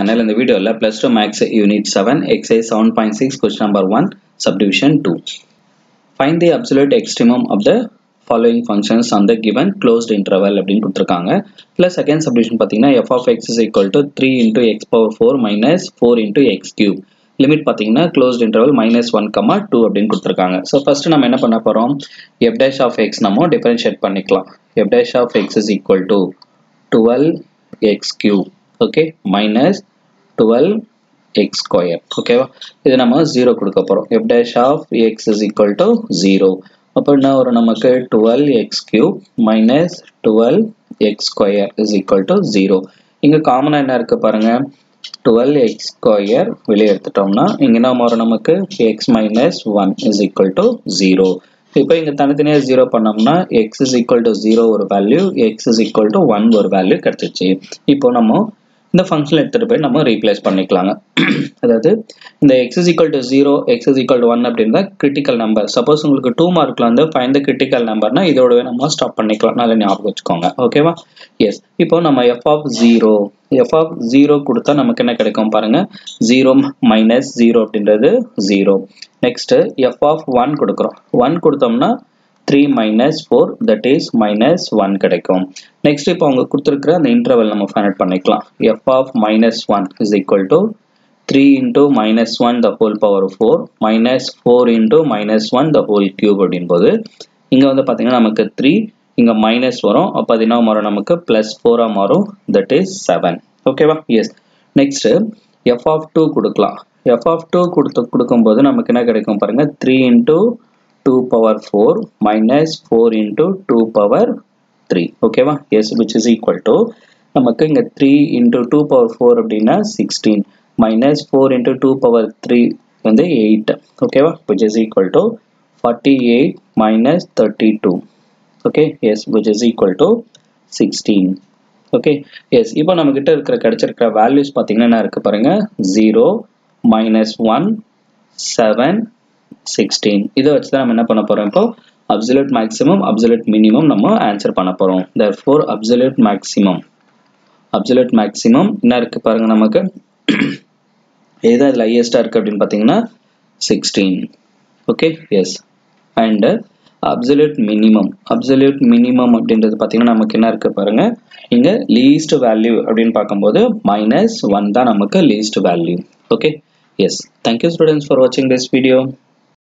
In the video plus 2 max unit 7 exercise 7.6 question number 1 subdivision 2. Find the absolute extremum of the following functions on the given closed interval அப்படினு கொடுத்திருக்காங்க. Plus second subdivision பாத்தீங்கன்னா f of x is equal to 3 into x power 4 minus 4 into x cube. Limit பாத்தீங்கன்னா closed interval minus 1, 2 அப்படினு கொடுத்திருக்காங்க. So first நம்ம என்ன பண்ண போறோம்? f dash of x நம்ம differentiate பண்ணிக்கலாம். f dash of x is equal to 12x cube. Okay, minus 12x square. Okay, இது நம்ம 0 கொடுக்க போறோம். f dash of x is equal to 0. அப்போ என்ன வரும் நமக்கு 12x cube minus 12x square is equal to 0. இங்க காமனா என்ன இருக்கு பாருங்க, 12x square வெளியே எடுத்துட்டோம்னா இங்க என்ன வரும் நமக்கு x minus 1 is equal to 0. இப்போ இங்க தனித்தனியா 0 பண்ணோம்னா x is equal to 0 ஒரு value, x is equal to 1 ஒரு வேல்யூ கிடைச்சிச்சு. இப்போ நம்ம இந்த ஃபங்க்ஷன் எடுத்துட்டு போய் நம்ம ரீப்ளேஸ் பண்ணிக்கலாங்க. அதாவது இந்த x is equal to 0, x is equal to 1 அப்படின்னா கிரிட்டிக்கல் நம்பர். சப்போஸ் உங்களுக்கு 2 மார்க்ல வந்து ஃபைண்ட் தி கிரிட்டிக்கல் நம்பர்னா இதோடவே நம்ம ஸ்டாப் பண்ணிக்கலாம். நல்லா ஞாபகம் வச்சுக்கோங்க. ஓகேவா? எஸ். இப்போ நம்ம f of 0 கொடுத்தா நமக்கு என்ன கிடைக்கும் பாருங்க, 0 minus 0 அப்படின்றது 0. நெக்ஸ்ட் f of 1 கொடுக்கிறோம். 1 கொடுத்தோம்னா 3 minus 4 that is minus 1 கிடைக்கும். நெக்ஸ்ட் இப்போ அவங்க கொடுத்திருக்கிற அந்த இன்டர்வல் நம்ம ஃபைண்ட் பண்ணிக்கலாம். f of minus 1 is equal to 3 into minus 1 the whole power 4 minus 4 into minus 1 the whole cube அப்படின்போது இங்க வந்து பாத்தீங்கன்னா நமக்கு 3 இங்க மைனஸ் வரும். அப்ப அது என்ன மாறும் நமக்கு plus 4 மாறும், that is 7. ஓகேவா? எஸ். நெக்ஸ்ட் f of 2 கொடுக்கலாம். f of 2 கொடுக்கும்போது நமக்கு என்ன கிடைக்கும் பாருங்க, 3 into 2 power 4 minus 4 into 2 power 3. ஓகேவா? yes, which is equal to நமக்கு இங்க 3 into 2 power 4 அப்படின்னா 16 minus 4 into 2 power 3 வந்து 8. ஓகேவா? which is equal to 48 minus 32. okay, yes, which is equal to 16. okay, yes. இப்போ நம்ம கிட்ட கிடைச்சிருக்கிற வேல்யூஸ் பாத்தீங்கன்னா என்ன இருக்கு பாருங்க, 0 minus 1 7 16. இதை வச்சு தான் நம்ம என்ன பண்ண போறோம், இப்போ absolute maximum absolute minimum நம்ம ஆன்சர் பண்ண போறோம். therefore absolute maximum என்ன இருக்கு பாருங்க நமக்கு, ஏதா இதுல ஹையஸ்டா இருக்கு அப்படின்னு பாத்தீங்கன்னா 16. Okay, yes. And absolute minimum அப்படின்றது பாத்தீங்கன்னா நமக்கு என்ன இருக்கு பாருங்க, இங்க least value அப்படின்னு பார்க்கும்போது -1 தான் நமக்கு least value. Okay, yes. Thank you students for watching this video.